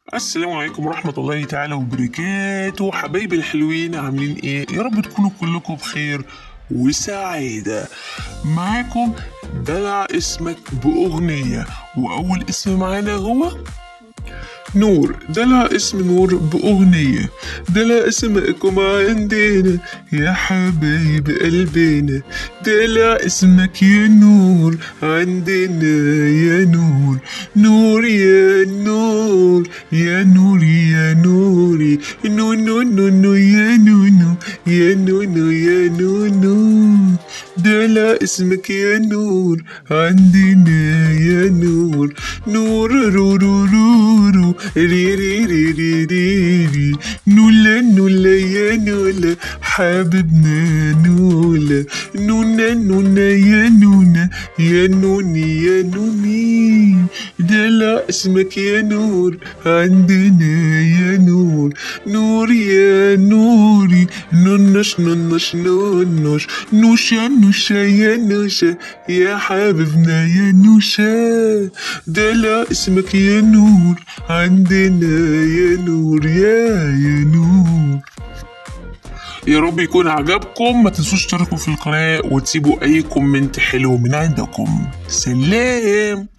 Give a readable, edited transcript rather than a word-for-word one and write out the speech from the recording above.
السلام عليكم ورحمة الله تعالى وبركاته، حبايبي الحلوين، عاملين ايه؟ يا رب تكونوا كلكم بخير وسعادة. معاكم دلع اسمك بأغنية، وأول اسم معانا هو نور. دلع اسم نور بأغنية. دلع اسمكم عندنا يا حبايب قلبنا، دلع اسمك يا نور عندنا يا نور. نور يا نور يا نور يا نوري، نو نو نو نو يا نونو يا نونو يا نونو. دلع اسمك يا نور عندنا يا نور. نور رو رو رو رو ري ري ري ري ري ري. نولا نولا يا نولا حبيبنا نولا. نونا نونا يا نونا يا نوني يا نوني. دلع اسمك يا نور عندنا يا نور. نور يا نوري، نونش نونش نونش. نوشا نوشا يا نوشا يا حبيبنا يا نوشا. دلع اسمك يا نور عندنا يا نور يا نور. يا رب يكون عجبكم، ما تنسوش تشتركوا في القناة وتسيبوا أي كومنت حلو من عندكم. سلام.